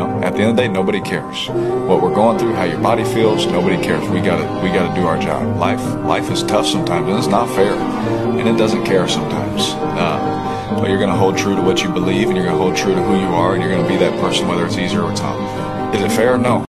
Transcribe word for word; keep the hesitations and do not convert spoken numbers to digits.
know, at the end of the day, nobody cares what we're going through, how your body feels. Nobody cares. We gotta, we gotta do our job. Life, life is tough sometimes, and it's not fair, and it doesn't care sometimes. Uh, but you're gonna hold true to what you believe, and you're gonna hold true to who you are, and you're gonna be that person, whether it's easy or it's not. Is it fair? No.